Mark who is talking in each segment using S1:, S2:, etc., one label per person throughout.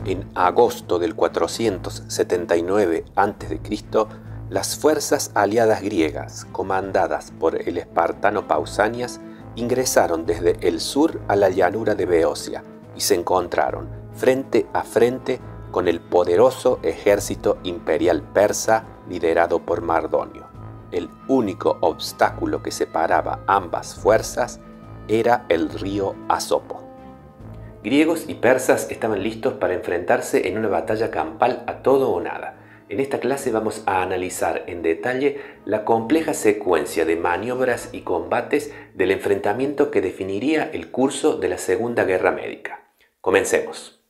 S1: En agosto del 479 a.C., las fuerzas aliadas griegas, comandadas por el espartano Pausanias, ingresaron desde el sur a la llanura de Beocia y se encontraron frente a frente con el poderoso ejército imperial persa liderado por Mardonio. El único obstáculo que separaba ambas fuerzas era el río Asopo. Griegos y persas estaban listos para enfrentarse en una batalla campal a todo o nada. En esta clase vamos a analizar en detalle la compleja secuencia de maniobras y combates del enfrentamiento que definiría el curso de la Segunda Guerra Médica. Comencemos.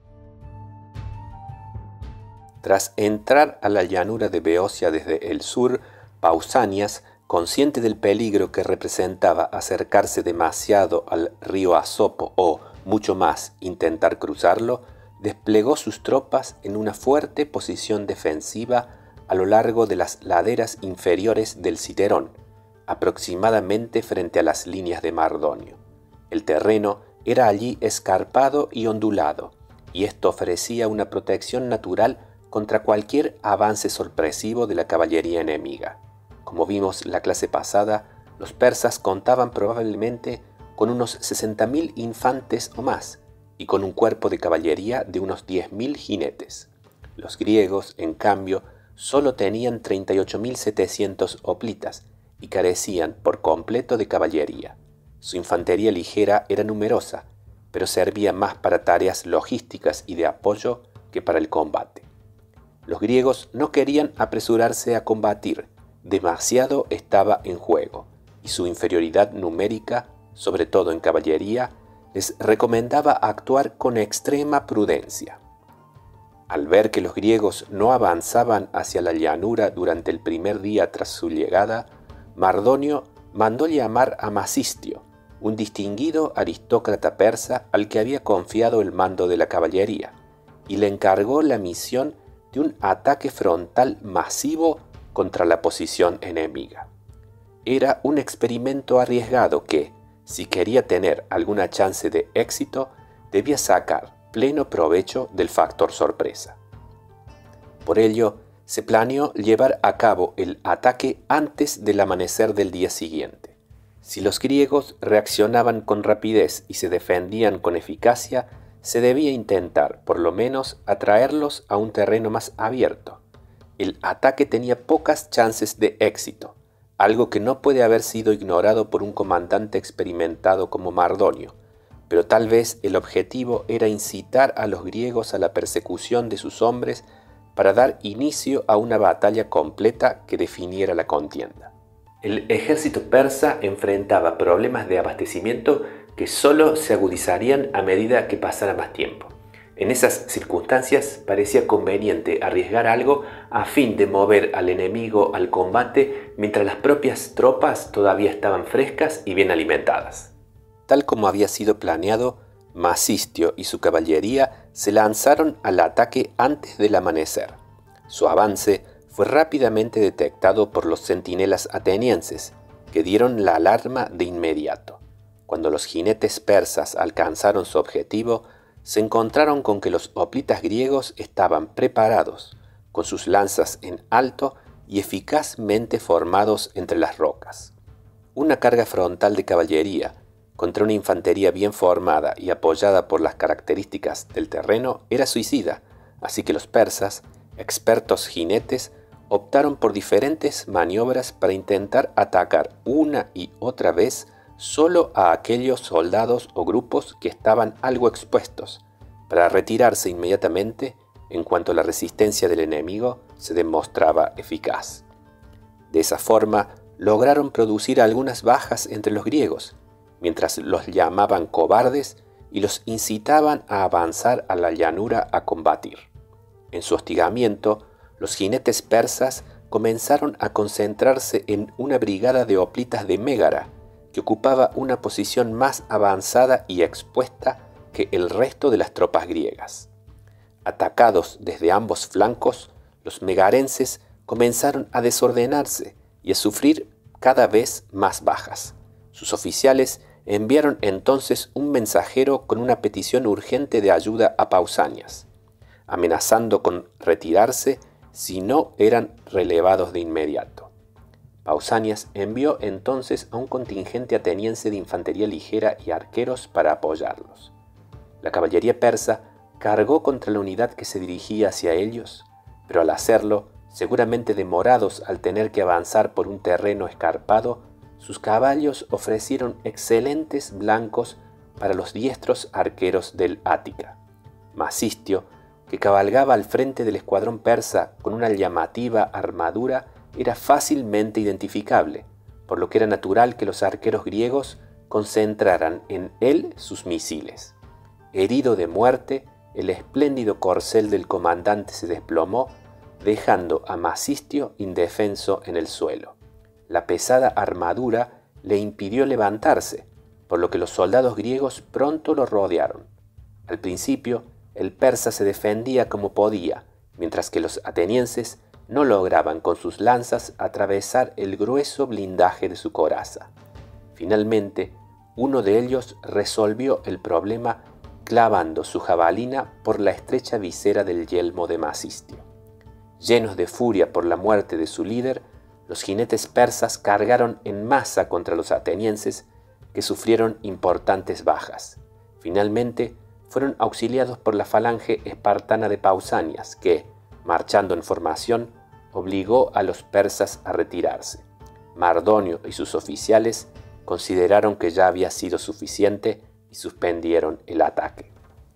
S1: Tras entrar a la llanura de Beocia desde el sur, Pausanias, consciente del peligro que representaba acercarse demasiado al río Asopo o, mucho más, intentar cruzarlo, desplegó sus tropas en una fuerte posición defensiva a lo largo de las laderas inferiores del Citerón, aproximadamente frente a las líneas de Mardonio. El terreno era allí escarpado y ondulado, y esto ofrecía una protección natural contra cualquier avance sorpresivo de la caballería enemiga. Como vimos la clase pasada, los persas contaban probablemente con unos 60.000 infantes o más, y con un cuerpo de caballería de unos 10.000 jinetes. Los griegos, en cambio, solo tenían 38.700 hoplitas y carecían por completo de caballería. Su infantería ligera era numerosa, pero servía más para tareas logísticas y de apoyo que para el combate. Los griegos no querían apresurarse a combatir, demasiado estaba en juego, y su inferioridad numérica, sobre todo en caballería, les recomendaba actuar con extrema prudencia. Al ver que los griegos no avanzaban hacia la llanura durante el primer día tras su llegada, Mardonio mandó llamar a Masistio, un distinguido aristócrata persa al que había confiado el mando de la caballería, y le encargó la misión de un ataque frontal masivo contra la posición enemiga. Era un experimento arriesgado que, si quería tener alguna chance de éxito, debía sacar pleno provecho del factor sorpresa. Por ello, se planeó llevar a cabo el ataque antes del amanecer del día siguiente. Si los griegos reaccionaban con rapidez y se defendían con eficacia, se debía intentar, por lo menos, atraerlos a un terreno más abierto. El ataque tenía pocas chances de éxito, algo que no puede haber sido ignorado por un comandante experimentado como Mardonio, pero tal vez el objetivo era incitar a los griegos a la persecución de sus hombres para dar inicio a una batalla completa que definiera la contienda. El ejército persa enfrentaba problemas de abastecimiento que solo se agudizarían a medida que pasara más tiempo. En esas circunstancias parecía conveniente arriesgar algo a fin de mover al enemigo al combate mientras las propias tropas todavía estaban frescas y bien alimentadas. Tal como había sido planeado, Masistio y su caballería se lanzaron al ataque antes del amanecer. Su avance fue rápidamente detectado por los centinelas atenienses, que dieron la alarma de inmediato. Cuando los jinetes persas alcanzaron su objetivo, se encontraron con que los hoplitas griegos estaban preparados, con sus lanzas en alto y eficazmente formados entre las rocas. Una carga frontal de caballería contra una infantería bien formada y apoyada por las características del terreno era suicida, así que los persas, expertos jinetes, optaron por diferentes maniobras para intentar atacar una y otra vez solo a aquellos soldados o grupos que estaban algo expuestos, para retirarse inmediatamente en cuanto la resistencia del enemigo se demostraba eficaz. De esa forma, lograron producir algunas bajas entre los griegos, mientras los llamaban cobardes y los incitaban a avanzar a la llanura a combatir. En su hostigamiento, los jinetes persas comenzaron a concentrarse en una brigada de hoplitas de Mégara, que ocupaba una posición más avanzada y expuesta que el resto de las tropas griegas. Atacados desde ambos flancos, los megarenses comenzaron a desordenarse y a sufrir cada vez más bajas. Sus oficiales enviaron entonces un mensajero con una petición urgente de ayuda a Pausanias. amenazando con retirarse si no eran relevados de inmediato. Pausanias envió entonces a un contingente ateniense de infantería ligera y arqueros para apoyarlos. La caballería persa cargó contra la unidad que se dirigía hacia ellos, pero al hacerlo, seguramente demorados al tener que avanzar por un terreno escarpado, sus caballos ofrecieron excelentes blancos para los diestros arqueros del Ática. Masistio, que cabalgaba al frente del escuadrón persa con una llamativa armadura, era fácilmente identificable, por lo que era natural que los arqueros griegos concentraran en él sus misiles. Herido de muerte, el espléndido corcel del comandante se desplomó, dejando a Masistio indefenso en el suelo. La pesada armadura le impidió levantarse, por lo que los soldados griegos pronto lo rodearon. Al principio, el persa se defendía como podía, mientras que los atenienses no lograban con sus lanzas atravesar el grueso blindaje de su coraza. Finalmente, uno de ellos resolvió el problema clavando su jabalina por la estrecha visera del yelmo de Masistio. Llenos de furia por la muerte de su líder, los jinetes persas cargaron en masa contra los atenienses, que sufrieron importantes bajas. Finalmente, fueron auxiliados por la falange espartana de Pausanias, que, marchando en formación, obligó a los persas a retirarse. Mardonio y sus oficiales consideraron que ya había sido suficiente y suspendieron el ataque.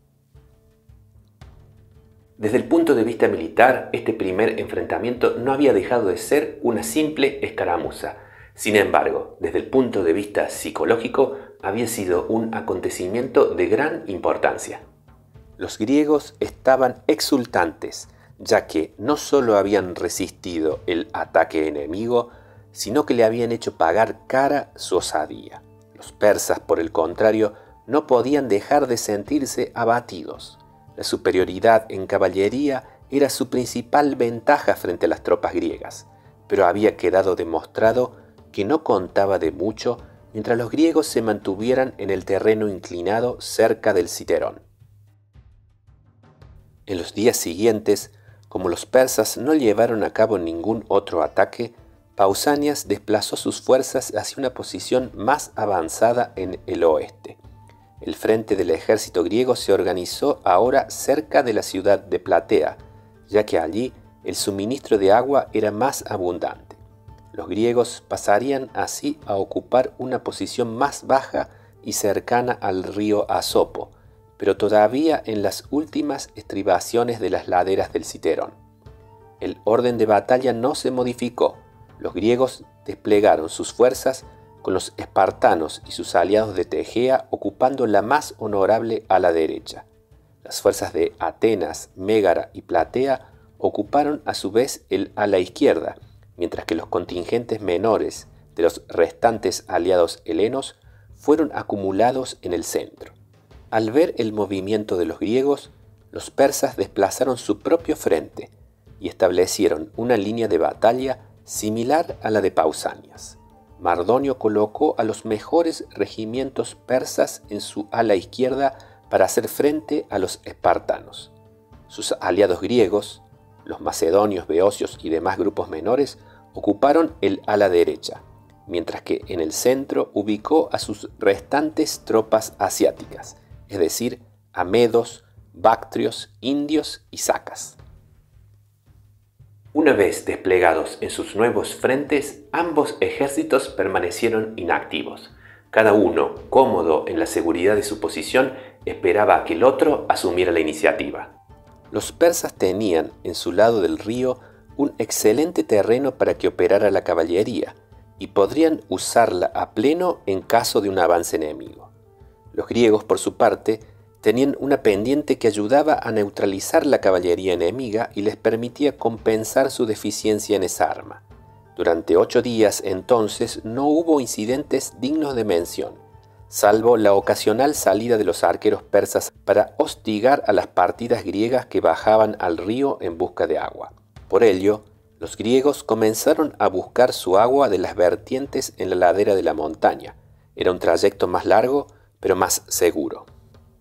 S1: Desde el punto de vista militar, este primer enfrentamiento no había dejado de ser una simple escaramuza. Sin embargo, desde el punto de vista psicológico, había sido un acontecimiento de gran importancia. Los griegos estaban exultantes, ya que no solo habían resistido el ataque enemigo, sino que le habían hecho pagar cara su osadía. Los persas, por el contrario, no podían dejar de sentirse abatidos. La superioridad en caballería era su principal ventaja frente a las tropas griegas, pero había quedado demostrado que no contaba de mucho mientras los griegos se mantuvieran en el terreno inclinado cerca del Citerón. En los días siguientes, como los persas no llevaron a cabo ningún otro ataque, Pausanias desplazó sus fuerzas hacia una posición más avanzada en el oeste. El frente del ejército griego se organizó ahora cerca de la ciudad de Platea, ya que allí el suministro de agua era más abundante. Los griegos pasarían así a ocupar una posición más baja y cercana al río Asopo, pero todavía en las últimas estribaciones de las laderas del Citerón. El orden de batalla no se modificó. Los griegos desplegaron sus fuerzas con los espartanos y sus aliados de Tegea ocupando la más honorable ala derecha. Las fuerzas de Atenas, Mégara y Platea ocuparon a su vez el ala izquierda, mientras que los contingentes menores de los restantes aliados helenos fueron acumulados en el centro. Al ver el movimiento de los griegos, los persas desplazaron su propio frente y establecieron una línea de batalla similar a la de Pausanias. Mardonio colocó a los mejores regimientos persas en su ala izquierda para hacer frente a los espartanos. Sus aliados griegos, los macedonios, beocios y demás grupos menores, ocuparon el ala derecha, mientras que en el centro ubicó a sus restantes tropas asiáticas, es decir, a medos, bactrios, indios y sacas. Una vez desplegados en sus nuevos frentes, ambos ejércitos permanecieron inactivos. Cada uno, cómodo en la seguridad de su posición, esperaba a que el otro asumiera la iniciativa. Los persas tenían en su lado del río un excelente terreno para que operara la caballería y podrían usarla a pleno en caso de un avance enemigo. Los griegos, por su parte, tenían una pendiente que ayudaba a neutralizar la caballería enemiga y les permitía compensar su deficiencia en esa arma. Durante 8 días, entonces, no hubo incidentes dignos de mención, salvo la ocasional salida de los arqueros persas para hostigar a las partidas griegas que bajaban al río en busca de agua. Por ello, los griegos comenzaron a buscar su agua de las vertientes en la ladera de la montaña. Era un trayecto más largo, pero más seguro.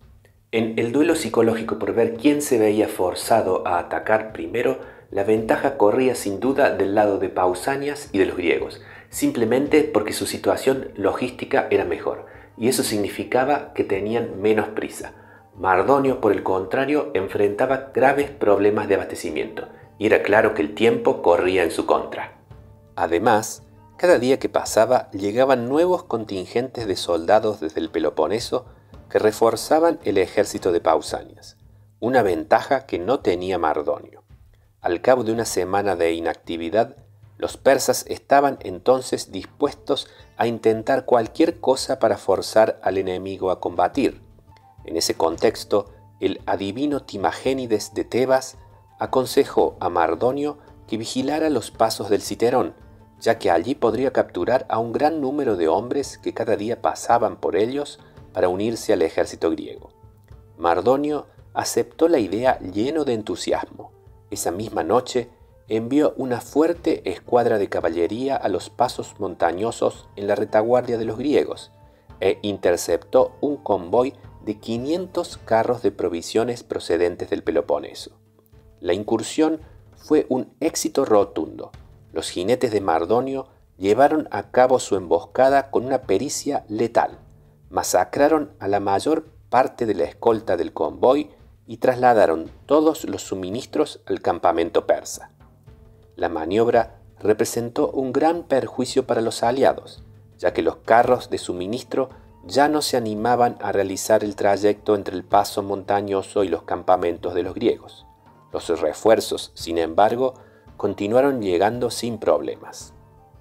S1: En el duelo psicológico por ver quién se veía forzado a atacar primero, la ventaja corría sin duda del lado de Pausanias y de los griegos, simplemente porque su situación logística era mejor, y eso significaba que tenían menos prisa. Mardonio, por el contrario, enfrentaba graves problemas de abastecimiento, y era claro que el tiempo corría en su contra. Además, cada día que pasaba llegaban nuevos contingentes de soldados desde el Peloponeso que reforzaban el ejército de Pausanias, una ventaja que no tenía Mardonio. Al cabo de una semana de inactividad, los persas estaban entonces dispuestos a intentar cualquier cosa para forzar al enemigo a combatir. En ese contexto, el adivino Timagénides de Tebas aconsejó a Mardonio que vigilara los pasos del Citerón, ya que allí podría capturar a un gran número de hombres que cada día pasaban por ellos para unirse al ejército griego. Mardonio aceptó la idea lleno de entusiasmo. Esa misma noche envió una fuerte escuadra de caballería a los pasos montañosos en la retaguardia de los griegos e interceptó un convoy de 500 carros de provisiones procedentes del Peloponeso. La incursión fue un éxito rotundo. Los jinetes de Mardonio llevaron a cabo su emboscada con una pericia letal. Masacraron a la mayor parte de la escolta del convoy y trasladaron todos los suministros al campamento persa. La maniobra representó un gran perjuicio para los aliados, ya que los carros de suministro ya no se animaban a realizar el trayecto entre el paso montañoso y los campamentos de los griegos. Los refuerzos, sin embargo, continuaron llegando sin problemas.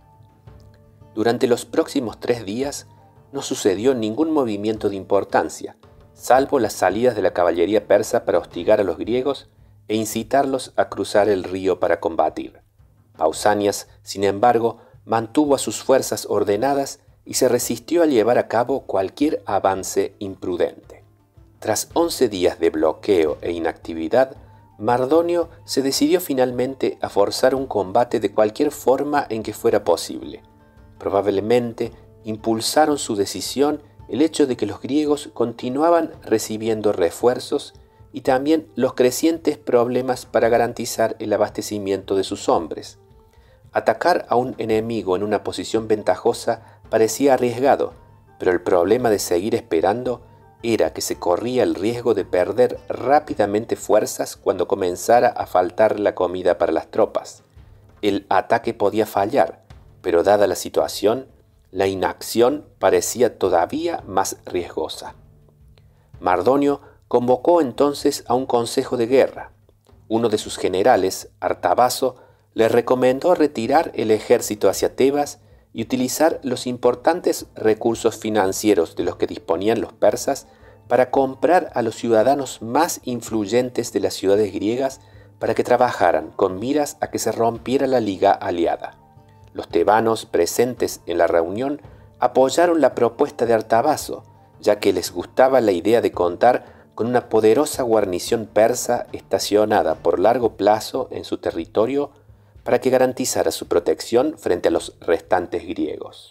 S1: Durante los próximos 3 días no sucedió ningún movimiento de importancia, salvo las salidas de la caballería persa para hostigar a los griegos e incitarlos a cruzar el río para combatir. Pausanias, sin embargo, mantuvo a sus fuerzas ordenadas y se resistió a llevar a cabo cualquier avance imprudente. Tras 11 días de bloqueo e inactividad, Mardonio se decidió finalmente a forzar un combate de cualquier forma en que fuera posible. Probablemente impulsaron su decisión el hecho de que los griegos continuaban recibiendo refuerzos y también los crecientes problemas para garantizar el abastecimiento de sus hombres. Atacar a un enemigo en una posición ventajosa parecía arriesgado, pero el problema de seguir esperando era que se corría el riesgo de perder rápidamente fuerzas cuando comenzara a faltar la comida para las tropas. El ataque podía fallar, pero dada la situación, la inacción parecía todavía más riesgosa. Mardonio convocó entonces a un consejo de guerra. Uno de sus generales, Artabazo, le recomendó retirar el ejército hacia Tebas y utilizar los importantes recursos financieros de los que disponían los persas para comprar a los ciudadanos más influyentes de las ciudades griegas para que trabajaran con miras a que se rompiera la liga aliada. Los tebanos presentes en la reunión apoyaron la propuesta de Artabazo, ya que les gustaba la idea de contar con una poderosa guarnición persa estacionada por largo plazo en su territorio para que garantizara su protección frente a los restantes griegos.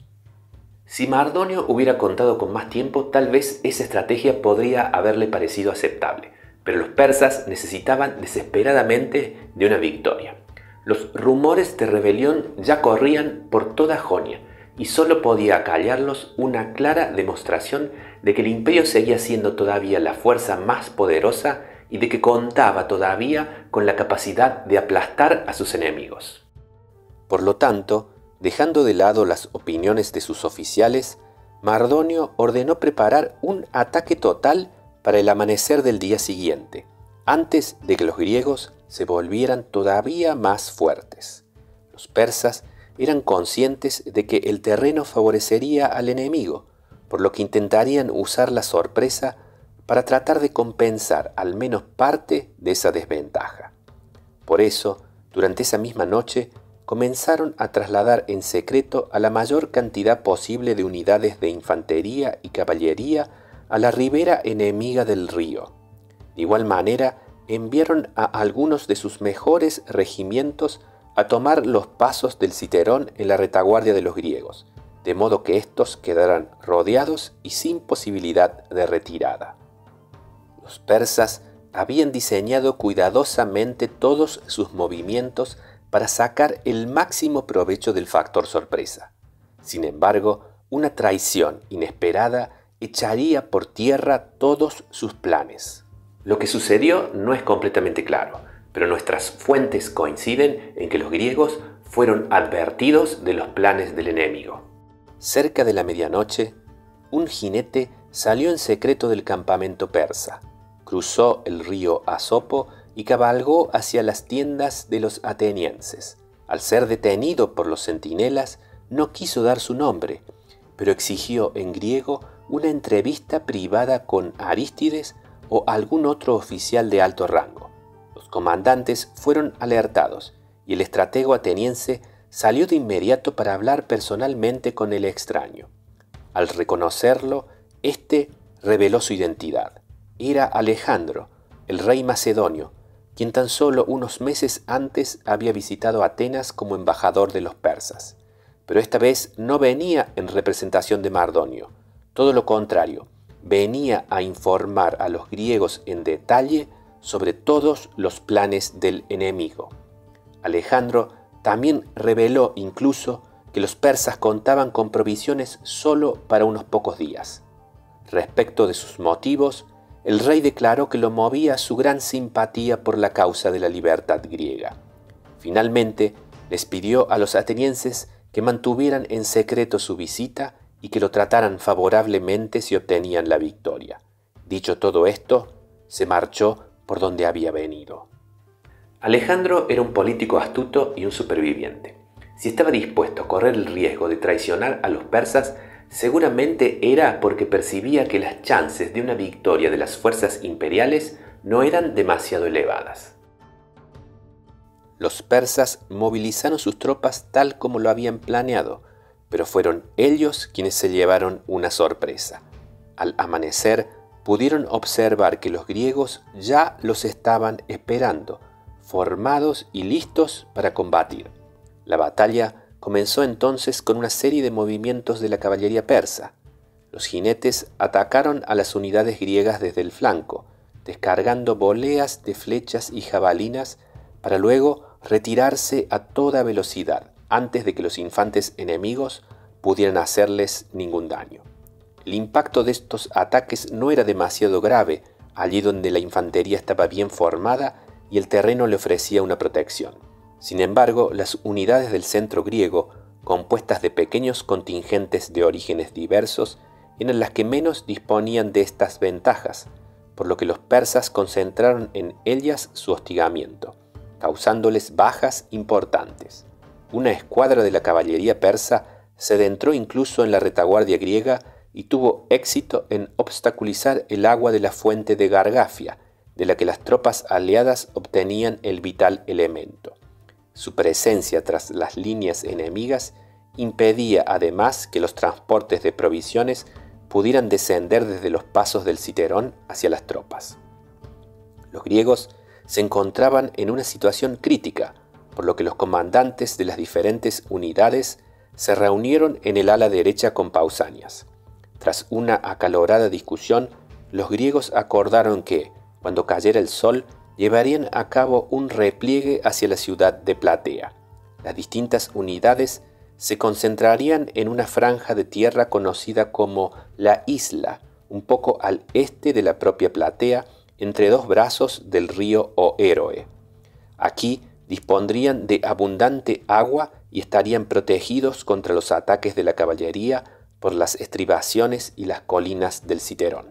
S1: Si Mardonio hubiera contado con más tiempo, tal vez esa estrategia podría haberle parecido aceptable, pero los persas necesitaban desesperadamente de una victoria. Los rumores de rebelión ya corrían por toda Jonia, y solo podía acallarlos una clara demostración de que el imperio seguía siendo todavía la fuerza más poderosa y de que contaba todavía con la capacidad de aplastar a sus enemigos. Por lo tanto, dejando de lado las opiniones de sus oficiales, Mardonio ordenó preparar un ataque total para el amanecer del día siguiente, antes de que los griegos se volvieran todavía más fuertes. Los persas eran conscientes de que el terreno favorecería al enemigo, por lo que intentarían usar la sorpresa para tratar de compensar al menos parte de esa desventaja. Por eso, durante esa misma noche, comenzaron a trasladar en secreto a la mayor cantidad posible de unidades de infantería y caballería a la ribera enemiga del río. De igual manera, enviaron a algunos de sus mejores regimientos a tomar los pasos del Citerón en la retaguardia de los griegos, de modo que éstos quedaran rodeados y sin posibilidad de retirada. Los persas habían diseñado cuidadosamente todos sus movimientos para sacar el máximo provecho del factor sorpresa. Sin embargo, una traición inesperada echaría por tierra todos sus planes. Lo que sucedió no es completamente claro, pero nuestras fuentes coinciden en que los griegos fueron advertidos de los planes del enemigo. Cerca de la medianoche, un jinete salió en secreto del campamento persa, cruzó el río Asopo y cabalgó hacia las tiendas de los atenienses. Al ser detenido por los centinelas, no quiso dar su nombre, pero exigió en griego una entrevista privada con Arístides o algún otro oficial de alto rango. Los comandantes fueron alertados y el estratego ateniense salió de inmediato para hablar personalmente con el extraño. Al reconocerlo, éste reveló su identidad. Era Alejandro, el rey macedonio, quien tan solo unos meses antes había visitado Atenas como embajador de los persas. Pero esta vez no venía en representación de Mardonio. Todo lo contrario, venía a informar a los griegos en detalle sobre todos los planes del enemigo. Alejandro también reveló incluso que los persas contaban con provisiones solo para unos pocos días. Respecto de sus motivos, el rey declaró que lo movía su gran simpatía por la causa de la libertad griega. Finalmente, les pidió a los atenienses que mantuvieran en secreto su visita y que lo trataran favorablemente si obtenían la victoria. Dicho todo esto, se marchó por donde había venido. Alejandro era un político astuto y un superviviente. Si estaba dispuesto a correr el riesgo de traicionar a los persas, seguramente era porque percibía que las chances de una victoria de las fuerzas imperiales no eran demasiado elevadas. Los persas movilizaron sus tropas tal como lo habían planeado, pero fueron ellos quienes se llevaron una sorpresa. Al amanecer, pudieron observar que los griegos ya los estaban esperando, formados y listos para combatir. La batalla comenzó entonces con una serie de movimientos de la caballería persa. Los jinetes atacaron a las unidades griegas desde el flanco, descargando voleas de flechas y jabalinas para luego retirarse a toda velocidad antes de que los infantes enemigos pudieran hacerles ningún daño. El impacto de estos ataques no era demasiado grave, allí donde la infantería estaba bien formada y el terreno le ofrecía una protección. Sin embargo, las unidades del centro griego, compuestas de pequeños contingentes de orígenes diversos, eran las que menos disponían de estas ventajas, por lo que los persas concentraron en ellas su hostigamiento, causándoles bajas importantes. Una escuadra de la caballería persa se adentró incluso en la retaguardia griega y tuvo éxito en obstaculizar el agua de la fuente de Gargafia, de la que las tropas aliadas obtenían el vital elemento. Su presencia tras las líneas enemigas impedía además que los transportes de provisiones pudieran descender desde los pasos del Citerón hacia las tropas. Los griegos se encontraban en una situación crítica, por lo que los comandantes de las diferentes unidades se reunieron en el ala derecha con Pausanias. Tras una acalorada discusión, los griegos acordaron que, cuando cayera el sol, llevarían a cabo un repliegue hacia la ciudad de Platea. Las distintas unidades se concentrarían en una franja de tierra conocida como la Isla, un poco al este de la propia Platea, entre dos brazos del río Oéroe. Aquí dispondrían de abundante agua y estarían protegidos contra los ataques de la caballería por las estribaciones y las colinas del Citerón.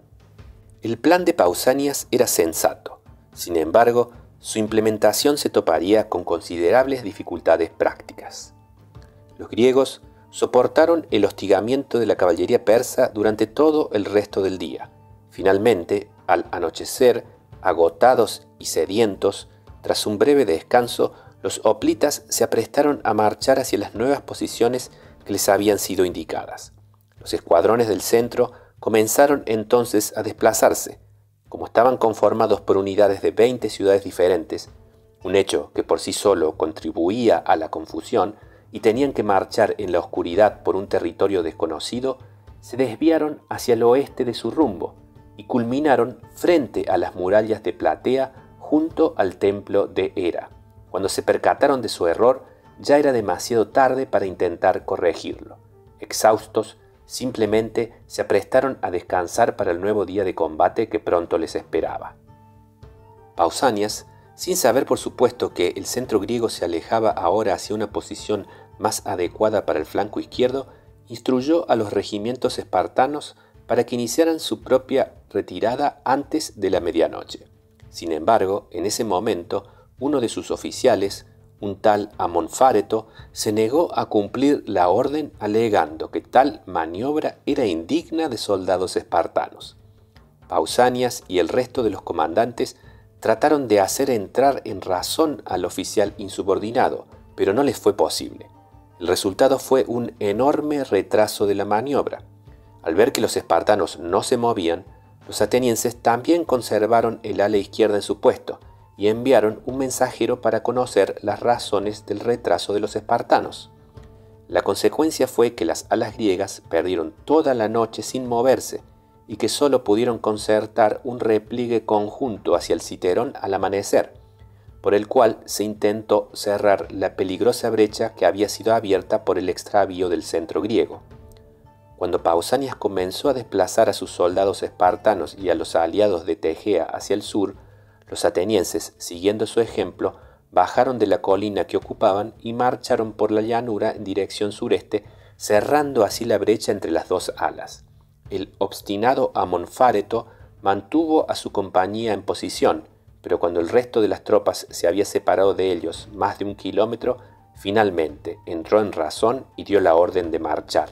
S1: El plan de Pausanias era sensato. Sin embargo, su implementación se toparía con considerables dificultades prácticas. Los griegos soportaron el hostigamiento de la caballería persa durante todo el resto del día. Finalmente, al anochecer, agotados y sedientos, tras un breve descanso, los hoplitas se aprestaron a marchar hacia las nuevas posiciones que les habían sido indicadas. Los escuadrones del centro comenzaron entonces a desplazarse. Como estaban conformados por unidades de 20 ciudades diferentes, un hecho que por sí solo contribuía a la confusión, y tenían que marchar en la oscuridad por un territorio desconocido, se desviaron hacia el oeste de su rumbo, y culminaron frente a las murallas de Platea junto al templo de Hera. Cuando se percataron de su error, ya era demasiado tarde para intentar corregirlo. Exhaustos, simplemente se aprestaron a descansar para el nuevo día de combate que pronto les esperaba. Pausanias, sin saber por supuesto que el centro griego se alejaba ahora hacia una posición más adecuada para el flanco izquierdo, instruyó a los regimientos espartanos para que iniciaran su propia retirada antes de la medianoche. Sin embargo, en ese momento, uno de sus oficiales, un tal Amonfáreto, se negó a cumplir la orden alegando que tal maniobra era indigna de soldados espartanos. Pausanias y el resto de los comandantes trataron de hacer entrar en razón al oficial insubordinado, pero no les fue posible. El resultado fue un enorme retraso de la maniobra. Al ver que los espartanos no se movían, los atenienses también conservaron el ala izquierda en su puesto y enviaron un mensajero para conocer las razones del retraso de los espartanos. La consecuencia fue que las alas griegas perdieron toda la noche sin moverse y que solo pudieron concertar un repliegue conjunto hacia el Citerón al amanecer, por el cual se intentó cerrar la peligrosa brecha que había sido abierta por el extravío del centro griego. Cuando Pausanias comenzó a desplazar a sus soldados espartanos y a los aliados de Tegea hacia el sur, los atenienses, siguiendo su ejemplo, bajaron de la colina que ocupaban y marcharon por la llanura en dirección sureste, cerrando así la brecha entre las dos alas. El obstinado Amonfáreto mantuvo a su compañía en posición, pero cuando el resto de las tropas se había separado de ellos más de 1 kilómetro, finalmente entró en razón y dio la orden de marchar.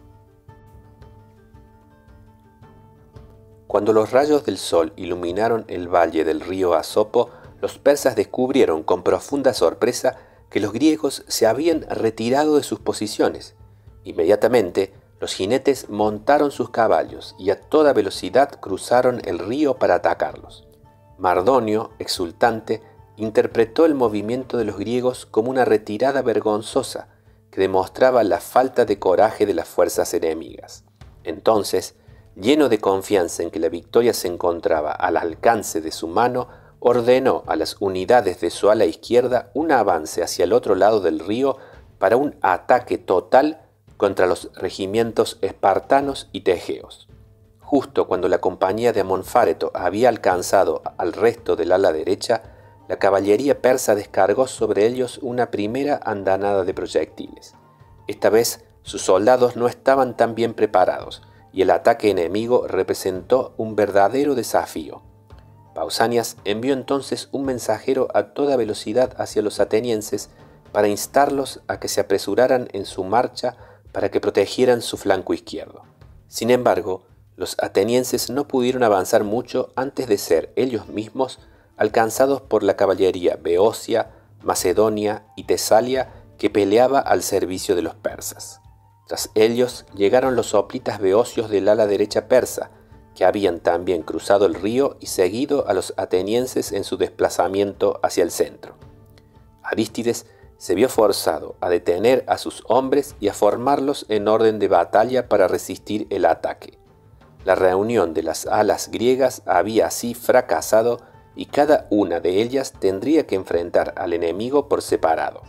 S1: Cuando los rayos del sol iluminaron el valle del río Asopo, los persas descubrieron con profunda sorpresa que los griegos se habían retirado de sus posiciones. Inmediatamente, los jinetes montaron sus caballos y a toda velocidad cruzaron el río para atacarlos. Mardonio, exultante, interpretó el movimiento de los griegos como una retirada vergonzosa que demostraba la falta de coraje de las fuerzas enemigas. Entonces, lleno de confianza en que la victoria se encontraba al alcance de su mano, ordenó a las unidades de su ala izquierda un avance hacia el otro lado del río para un ataque total contra los regimientos espartanos y tegeos. Justo cuando la compañía de Amonfáreto había alcanzado al resto del ala derecha, la caballería persa descargó sobre ellos una primera andanada de proyectiles. Esta vez sus soldados no estaban tan bien preparados y el ataque enemigo representó un verdadero desafío. Pausanias envió entonces un mensajero a toda velocidad hacia los atenienses para instarlos a que se apresuraran en su marcha para que protegieran su flanco izquierdo. Sin embargo, los atenienses no pudieron avanzar mucho antes de ser ellos mismos alcanzados por la caballería beocia, macedonia y tesalia que peleaba al servicio de los persas. Tras ellos llegaron los hoplitas beocios del ala derecha persa, que habían también cruzado el río y seguido a los atenienses en su desplazamiento hacia el centro. Arístides se vio forzado a detener a sus hombres y a formarlos en orden de batalla para resistir el ataque. La reunión de las alas griegas había así fracasado y cada una de ellas tendría que enfrentar al enemigo por separado.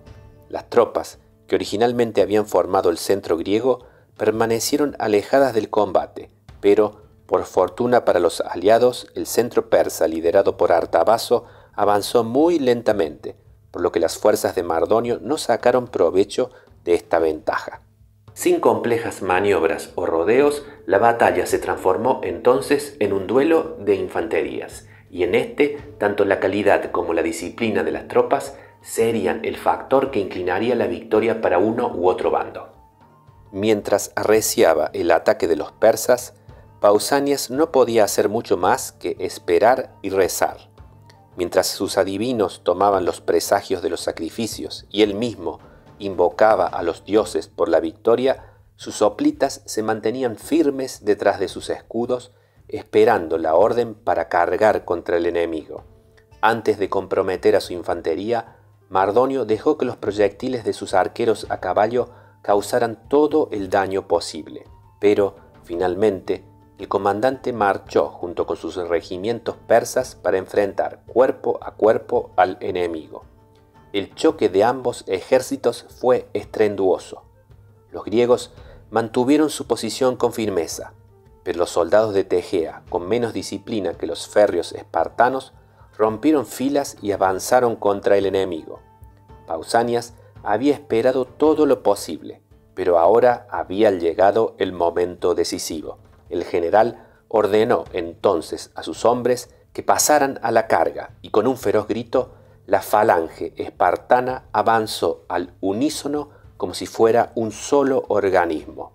S1: Las tropas que originalmente habían formado el centro griego permanecieron alejadas del combate, pero, por fortuna para los aliados, el centro persa liderado por Artabazo avanzó muy lentamente, por lo que las fuerzas de Mardonio no sacaron provecho de esta ventaja. Sin complejas maniobras o rodeos, la batalla se transformó entonces en un duelo de infanterías, y en este, tanto la calidad como la disciplina de las tropas serían el factor que inclinaría la victoria para uno u otro bando. Mientras arreciaba el ataque de los persas, Pausanias no podía hacer mucho más que esperar y rezar. Mientras sus adivinos tomaban los presagios de los sacrificios y él mismo invocaba a los dioses por la victoria, sus hoplitas se mantenían firmes detrás de sus escudos, esperando la orden para cargar contra el enemigo. Antes de comprometer a su infantería, Mardonio dejó que los proyectiles de sus arqueros a caballo causaran todo el daño posible, pero, finalmente, el comandante marchó junto con sus regimientos persas para enfrentar cuerpo a cuerpo al enemigo. El choque de ambos ejércitos fue estruendoso. Los griegos mantuvieron su posición con firmeza, pero los soldados de Tegea, con menos disciplina que los férreos espartanos, rompieron filas y avanzaron contra el enemigo. Pausanias había esperado todo lo posible, pero ahora había llegado el momento decisivo. El general ordenó entonces a sus hombres que pasaran a la carga y con un feroz grito, la falange espartana avanzó al unísono como si fuera un solo organismo.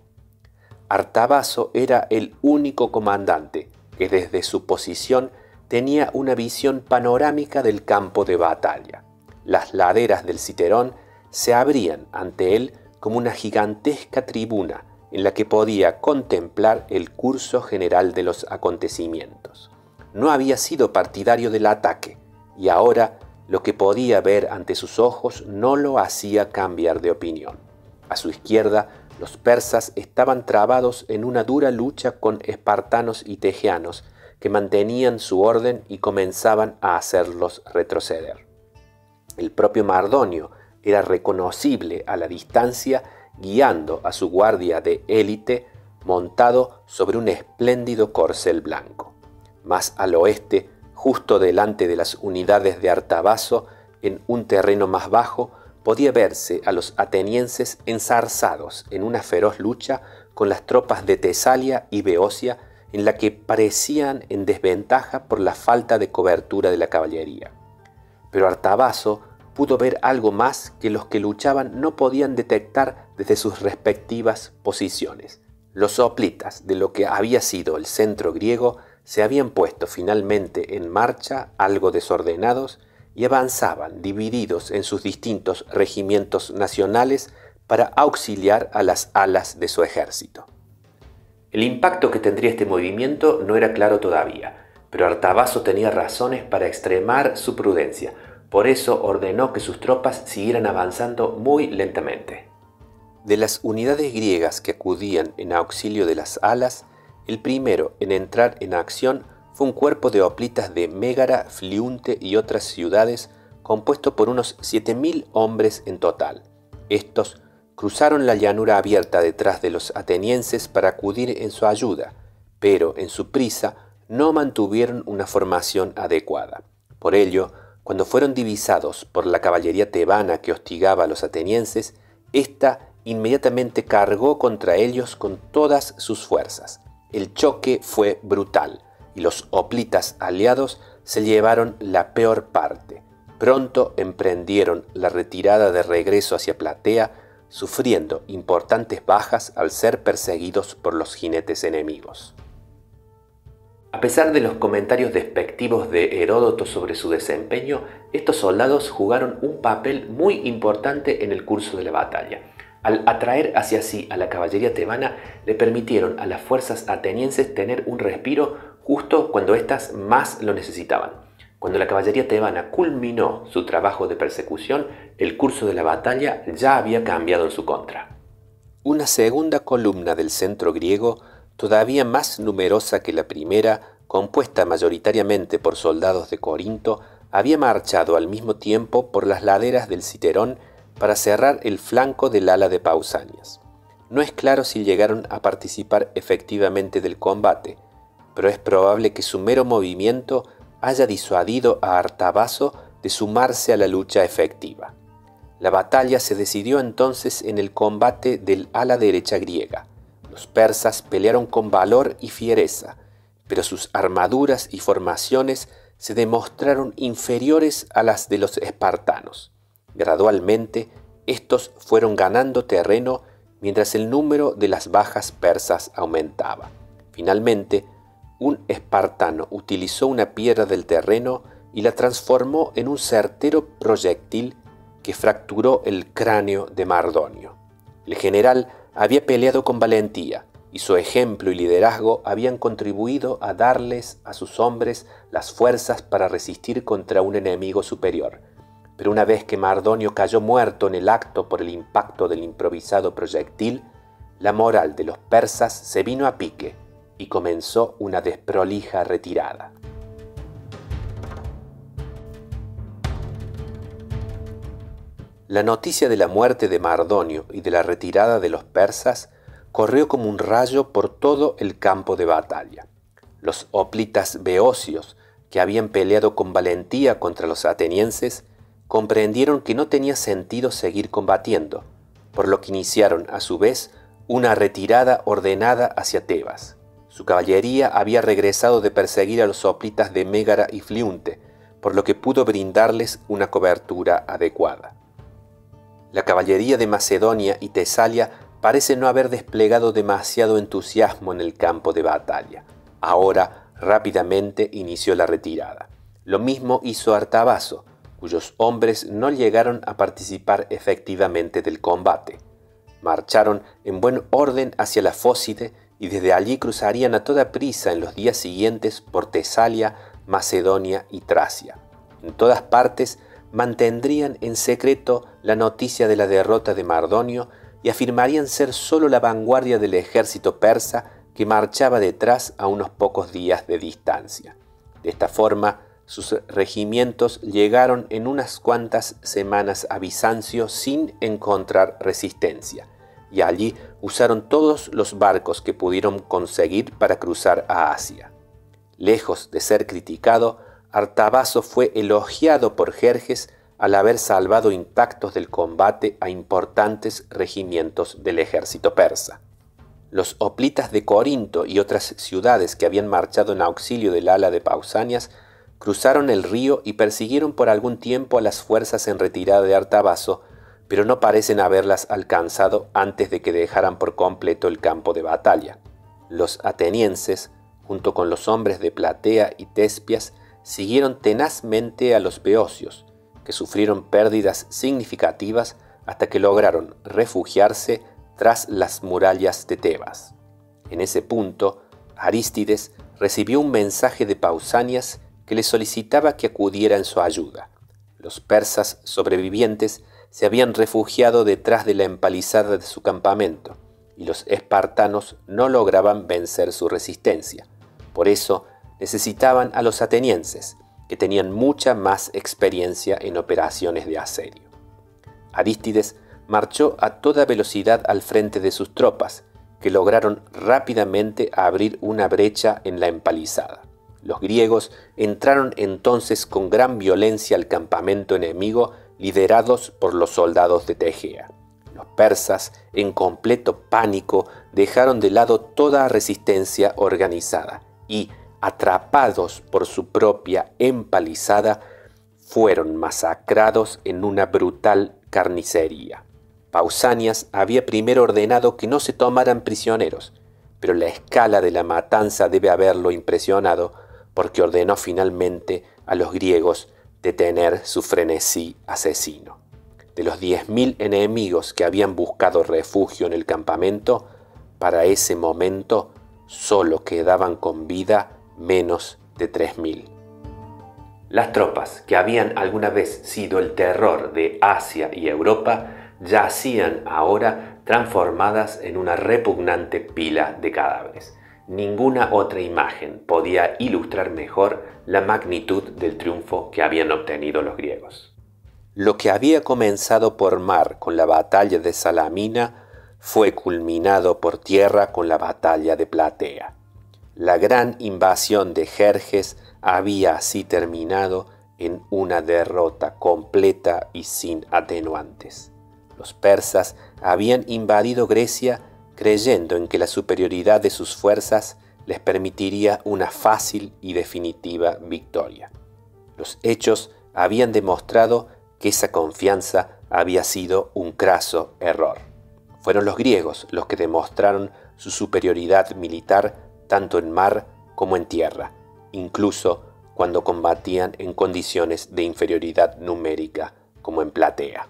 S1: Artabazo era el único comandante que desde su posición tenía una visión panorámica del campo de batalla. Las laderas del Citerón se abrían ante él como una gigantesca tribuna en la que podía contemplar el curso general de los acontecimientos. No había sido partidario del ataque, y ahora lo que podía ver ante sus ojos no lo hacía cambiar de opinión. A su izquierda, los persas estaban trabados en una dura lucha con espartanos y tegeanos que mantenían su orden y comenzaban a hacerlos retroceder. El propio Mardonio era reconocible a la distancia, guiando a su guardia de élite montado sobre un espléndido corcel blanco. Más al oeste, justo delante de las unidades de Artabazo, en un terreno más bajo, podía verse a los atenienses enzarzados en una feroz lucha con las tropas de Tesalia y Beocia, en la que parecían en desventaja por la falta de cobertura de la caballería. Pero Artabazo pudo ver algo más que los que luchaban no podían detectar desde sus respectivas posiciones. Los hoplitas de lo que había sido el centro griego se habían puesto finalmente en marcha, algo desordenados, y avanzaban divididos en sus distintos regimientos nacionales para auxiliar a las alas de su ejército. El impacto que tendría este movimiento no era claro todavía, pero Artabazo tenía razones para extremar su prudencia. Por eso ordenó que sus tropas siguieran avanzando muy lentamente. De las unidades griegas que acudían en auxilio de las alas, el primero en entrar en acción fue un cuerpo de hoplitas de Mégara, Fliunte y otras ciudades, compuesto por unos 7.000 hombres en total. Estos cruzaron la llanura abierta detrás de los atenienses para acudir en su ayuda, pero en su prisa no mantuvieron una formación adecuada. Por ello, cuando fueron divisados por la caballería tebana que hostigaba a los atenienses, ésta inmediatamente cargó contra ellos con todas sus fuerzas. El choque fue brutal y los hoplitas aliados se llevaron la peor parte. Pronto emprendieron la retirada de regreso hacia Platea, sufriendo importantes bajas al ser perseguidos por los jinetes enemigos. A pesar de los comentarios despectivos de Heródoto sobre su desempeño, estos soldados jugaron un papel muy importante en el curso de la batalla. Al atraer hacia sí a la caballería tebana, le permitieron a las fuerzas atenienses tener un respiro justo cuando éstas más lo necesitaban. Cuando la caballería tebana culminó su trabajo de persecución, el curso de la batalla ya había cambiado en su contra. Una segunda columna del centro griego, todavía más numerosa que la primera, compuesta mayoritariamente por soldados de Corinto, había marchado al mismo tiempo por las laderas del Citerón para cerrar el flanco del ala de Pausanias. No es claro si llegaron a participar efectivamente del combate, pero es probable que su mero movimiento haya disuadido a Artabazo de sumarse a la lucha efectiva. La batalla se decidió entonces en el combate del ala derecha griega. Los persas pelearon con valor y fiereza, pero sus armaduras y formaciones se demostraron inferiores a las de los espartanos. Gradualmente, estos fueron ganando terreno mientras el número de las bajas persas aumentaba. Finalmente, un espartano utilizó una piedra del terreno y la transformó en un certero proyectil que fracturó el cráneo de Mardonio. El general había peleado con valentía y su ejemplo y liderazgo habían contribuido a darles a sus hombres las fuerzas para resistir contra un enemigo superior. Pero una vez que Mardonio cayó muerto en el acto por el impacto del improvisado proyectil, la moral de los persas se vino a pique y comenzó una desprolija retirada. La noticia de la muerte de Mardonio y de la retirada de los persas corrió como un rayo por todo el campo de batalla. Los hoplitas beocios, que habían peleado con valentía contra los atenienses, comprendieron que no tenía sentido seguir combatiendo, por lo que iniciaron a su vez una retirada ordenada hacia Tebas. Su caballería había regresado de perseguir a los hoplitas de Mégara y Fliunte, por lo que pudo brindarles una cobertura adecuada. La caballería de Macedonia y Tesalia parece no haber desplegado demasiado entusiasmo en el campo de batalla. Ahora rápidamente inició la retirada. Lo mismo hizo Artabazo, cuyos hombres no llegaron a participar efectivamente del combate. Marcharon en buen orden hacia la Fócide y desde allí cruzarían a toda prisa en los días siguientes por Tesalia, Macedonia y Tracia. En todas partes mantendrían en secreto la noticia de la derrota de Mardonio y afirmarían ser solo la vanguardia del ejército persa que marchaba detrás a unos pocos días de distancia. De esta forma, sus regimientos llegaron en unas cuantas semanas a Bizancio sin encontrar resistencia, y allí usaron todos los barcos que pudieron conseguir para cruzar a Asia. Lejos de ser criticado, Artabazo fue elogiado por Jerjes al haber salvado intactos del combate a importantes regimientos del ejército persa. Los hoplitas de Corinto y otras ciudades que habían marchado en auxilio del ala de Pausanias cruzaron el río y persiguieron por algún tiempo a las fuerzas en retirada de Artabazo, pero no parecen haberlas alcanzado antes de que dejaran por completo el campo de batalla. Los atenienses, junto con los hombres de Platea y Tespias, siguieron tenazmente a los beocios, que sufrieron pérdidas significativas hasta que lograron refugiarse tras las murallas de Tebas. En ese punto, Arístides recibió un mensaje de Pausanias que le solicitaba que acudiera en su ayuda. Los persas sobrevivientes se habían refugiado detrás de la empalizada de su campamento, y los espartanos no lograban vencer su resistencia. Por eso necesitaban a los atenienses, que tenían mucha más experiencia en operaciones de asedio. Arístides marchó a toda velocidad al frente de sus tropas, que lograron rápidamente abrir una brecha en la empalizada. Los griegos entraron entonces con gran violencia al campamento enemigo, liderados por los soldados de Tegea. Los persas, en completo pánico, dejaron de lado toda resistencia organizada y, atrapados por su propia empalizada, fueron masacrados en una brutal carnicería. Pausanias había primero ordenado que no se tomaran prisioneros, pero la escala de la matanza debe haberlo impresionado, porque ordenó finalmente a los griegos detener su frenesí asesino. De los 10.000 enemigos que habían buscado refugio en el campamento, para ese momento solo quedaban con vida menos de 3.000. Las tropas que habían alguna vez sido el terror de Asia y Europa yacían ahora transformadas en una repugnante pila de cadáveres. Ninguna otra imagen podía ilustrar mejor la magnitud del triunfo que habían obtenido los griegos. Lo que había comenzado por mar con la batalla de Salamina fue culminado por tierra con la batalla de Platea. La gran invasión de Jerjes había así terminado en una derrota completa y sin atenuantes. Los persas habían invadido Grecia creyendo en que la superioridad de sus fuerzas les permitiría una fácil y definitiva victoria. Los hechos habían demostrado que esa confianza había sido un craso error. Fueron los griegos los que demostraron su superioridad militar tanto en mar como en tierra, incluso cuando combatían en condiciones de inferioridad numérica, como en Platea.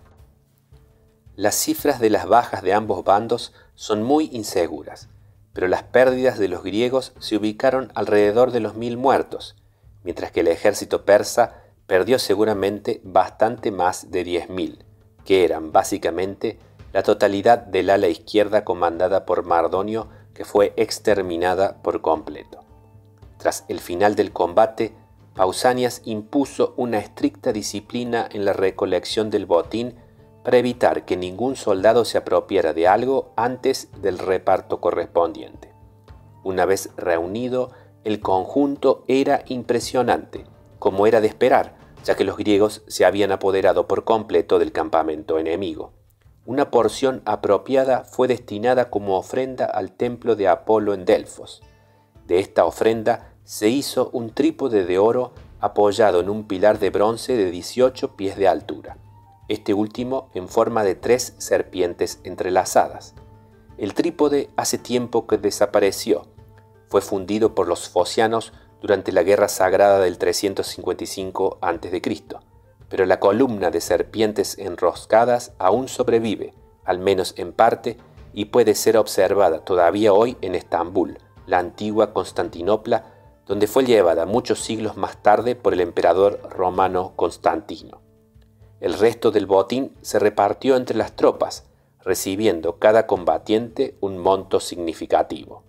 S1: Las cifras de las bajas de ambos bandos son muy inseguras, pero las pérdidas de los griegos se ubicaron alrededor de los 1.000 muertos, mientras que el ejército persa perdió seguramente bastante más de 10.000, que eran básicamente la totalidad del ala izquierda comandada por Mardonio, que fue exterminada por completo. Tras el final del combate, Pausanias impuso una estricta disciplina en la recolección del botín para evitar que ningún soldado se apropiara de algo antes del reparto correspondiente. Una vez reunido, el conjunto era impresionante, como era de esperar, ya que los griegos se habían apoderado por completo del campamento enemigo. Una porción apropiada fue destinada como ofrenda al templo de Apolo en Delfos. De esta ofrenda se hizo un trípode de oro apoyado en un pilar de bronce de 18 pies de altura, este último en forma de 3 serpientes entrelazadas. El trípode hace tiempo que desapareció. Fue fundido por los focianos durante la Guerra Sagrada del 355 a.C., pero la columna de serpientes enroscadas aún sobrevive, al menos en parte, y puede ser observada todavía hoy en Estambul, la antigua Constantinopla, donde fue llevada muchos siglos más tarde por el emperador romano Constantino. El resto del botín se repartió entre las tropas, recibiendo cada combatiente un monto significativo.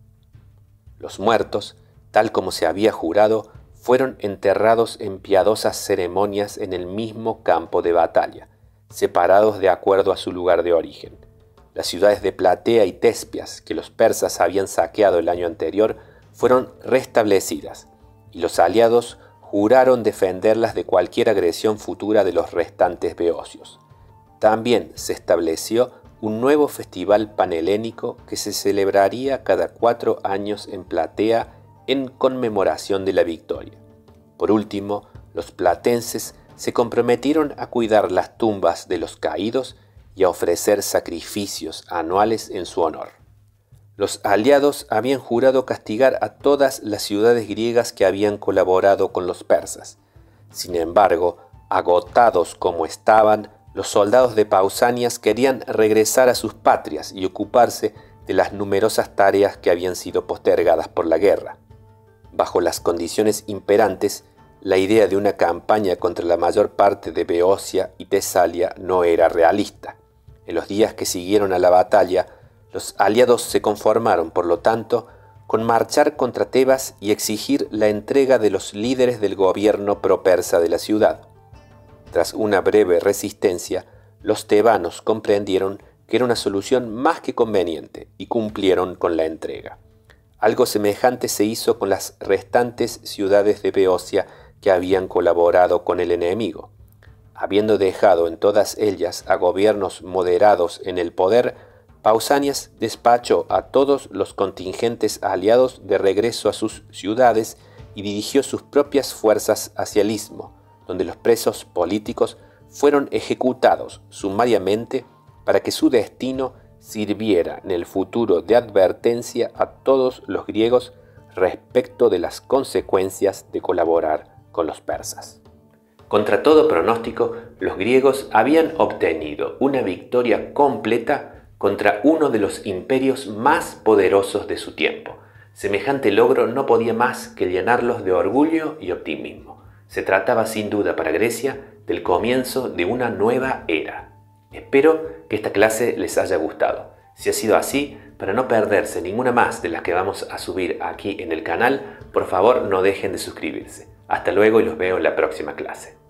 S1: Los muertos, tal como se había jurado, fueron enterrados en piadosas ceremonias en el mismo campo de batalla, separados de acuerdo a su lugar de origen. Las ciudades de Platea y Tespias, que los persas habían saqueado el año anterior, fueron restablecidas, y los aliados juraron defenderlas de cualquier agresión futura de los restantes beocios. También se estableció un nuevo festival panhelénico que se celebraría cada 4 años en Platea en conmemoración de la victoria. Por último, los platenses se comprometieron a cuidar las tumbas de los caídos y a ofrecer sacrificios anuales en su honor. Los aliados habían jurado castigar a todas las ciudades griegas que habían colaborado con los persas. Sin embargo, agotados como estaban, los soldados de Pausanias querían regresar a sus patrias y ocuparse de las numerosas tareas que habían sido postergadas por la guerra. Bajo las condiciones imperantes, la idea de una campaña contra la mayor parte de Beocia y Tesalia no era realista. En los días que siguieron a la batalla, los aliados se conformaron, por lo tanto, con marchar contra Tebas y exigir la entrega de los líderes del gobierno propersa de la ciudad. Tras una breve resistencia, los tebanos comprendieron que era una solución más que conveniente y cumplieron con la entrega. Algo semejante se hizo con las restantes ciudades de Beocia que habían colaborado con el enemigo. Habiendo dejado en todas ellas a gobiernos moderados en el poder, Pausanias despachó a todos los contingentes aliados de regreso a sus ciudades y dirigió sus propias fuerzas hacia el istmo, donde los presos políticos fueron ejecutados sumariamente para que su destino sirviera en el futuro de advertencia a todos los griegos respecto de las consecuencias de colaborar con los persas. Contra todo pronóstico, los griegos habían obtenido una victoria completa contra uno de los imperios más poderosos de su tiempo. Semejante logro no podía más que llenarlos de orgullo y optimismo. Se trataba sin duda para Grecia del comienzo de una nueva era. Espero que esta clase les haya gustado. Si ha sido así, para no perderse ninguna más de las que vamos a subir aquí en el canal, por favor no dejen de suscribirse. Hasta luego y los veo en la próxima clase.